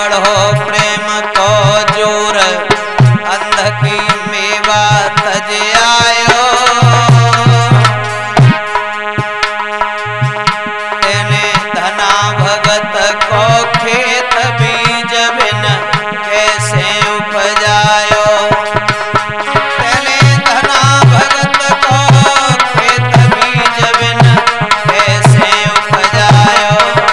पढ़ो प्रेम को जोर, अंध की मेवा तज आयो। तेने धना भगत को खेत बीज बिन कैसे उपजायो। तेने धना भगत को खेत बीज बिन कैसे उपजायो।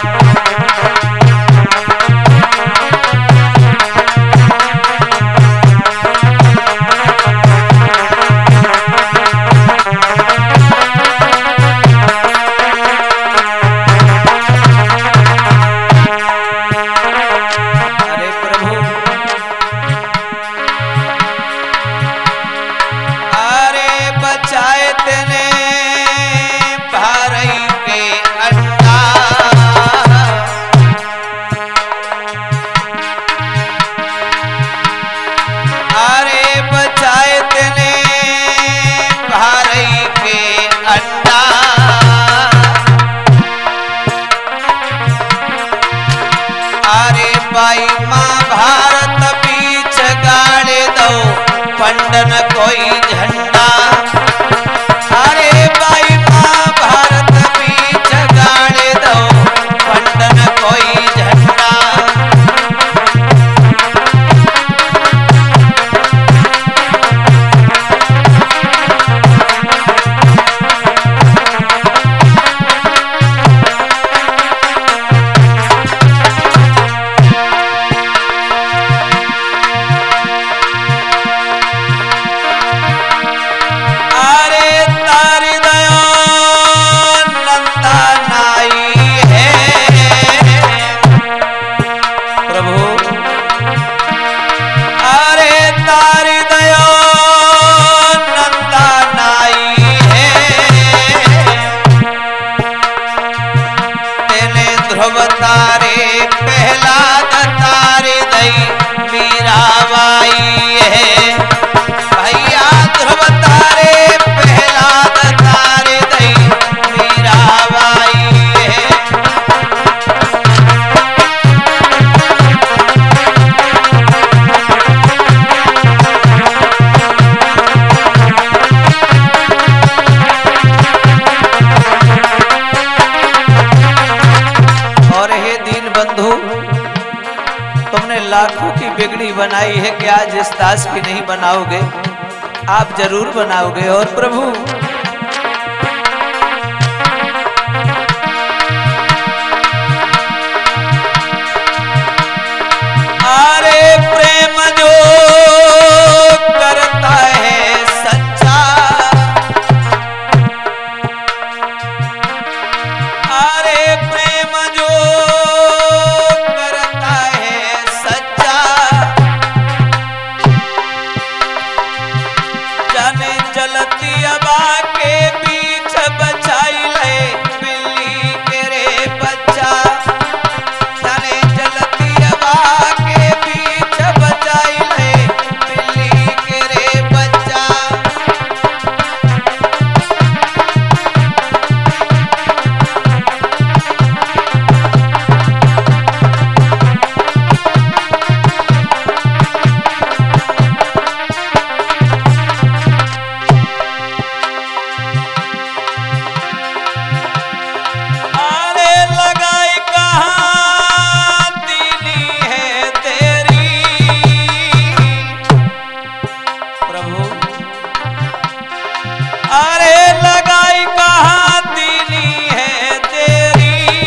भाई महाभारत बीच गाड़े दो पंडन कोई झंडा। अरे भाई महाभारत बीच गाड़े दो पंडन कोई झंडा। ध्रुव तारे प्रहलाद तारे दई मीराबाई है। भैया ध्रुव तारे प्रहलाद तारे दई मीराबाई है। बंधु, तुमने लाखों की बिगड़ी बनाई है कि आज इस दास की नहीं बनाओगे? आप जरूर बनाओगे। और प्रभु अरे प्रेम जो करता है सच्चा, अरे प्रेम जो चलती अबा के बीच बचाई ले बिल्ली के रे बच्चा। जाने चलती अबा के बीच बचाई ले बिल्ली के रे बच्चा। अरे लगाई कहाँ दीनी है तेरी,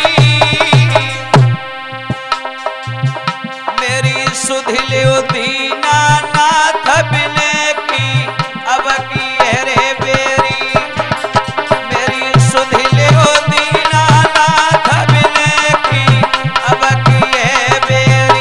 मेरी सुधिलियो दीना नाथ बिने की अब की है रे बेरी। मेरी सुधिलियो दीना नाथ बिने की अब की है बेरी।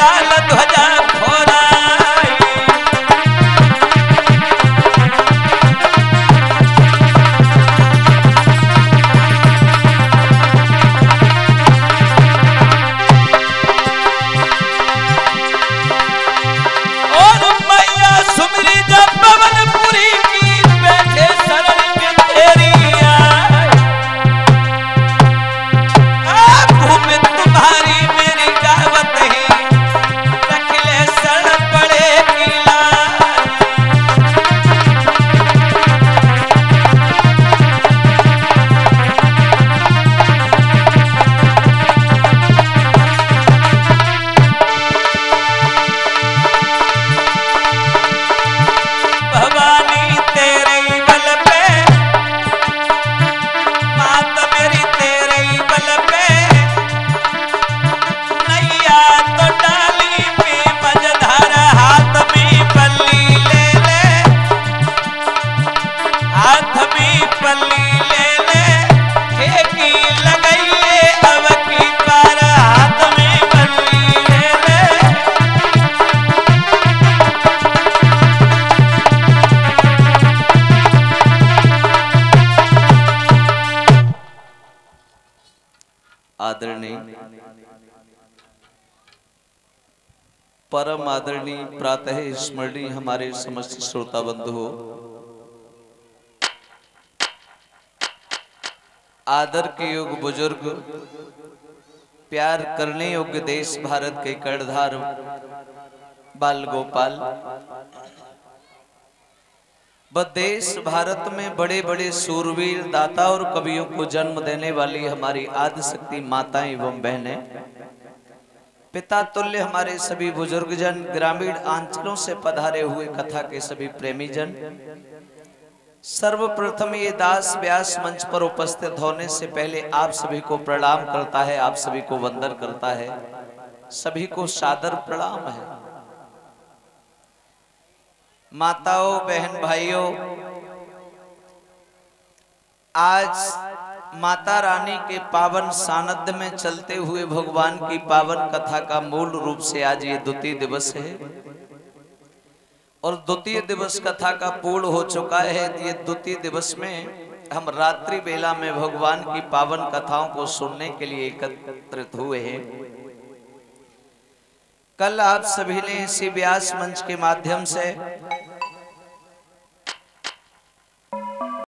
लाल ध्वजा फहराई। और मैया सुमरी जब पवनपुरी की बैठे शरण में तेरी आई। भूमि तुम्हारी मेरी गावत ही रख ले शरण पड़े की लाई। भवानी तेरे ही बल पे मात मेरी तेरे ही बल पे नैया तो डाली में मझधार हाथ में पल्ली ले ले। हाथ में पल्ली ले ले ठेकी लगाइए अब की पार हाथ में पल्ली ले ले। आदरणीय परम आदरणीय प्रातः स्मरणीय हमारे समस्त श्रोता बंधु, आदर के योग बुजुर्ग, प्यार करने योग्य देश भारत के कर्णधार बाल गोपाल, व देश भारत में बड़े बड़े सूरवीर दाता और कवियों को जन्म देने वाली हमारी आदि शक्ति माताएं एवं बहनें, पिता तुल्य हमारे सभी बुजुर्ग जन, ग्रामीण अंचलों से पधारे हुए कथा के सभी प्रेमी जन, सर्वप्रथम ये दास व्यास मंच पर उपस्थित होने से पहले आप सभी को प्रणाम करता है, आप सभी को वंदन करता है, सभी को सादर प्रणाम है। माताओं, बहन भाइयों, आज माता रानी के पावन सानिध्य में चलते हुए भगवान की पावन कथा का मूल रूप से आज ये द्वितीय दिवस है और द्वितीय दिवस कथा का पूर्ण हो चुका है। ये द्वितीय दिवस में हम रात्रि बेला में भगवान की पावन कथाओं को सुनने के लिए एकत्रित हुए हैं। कल आप सभी ने इसी व्यास मंच के माध्यम से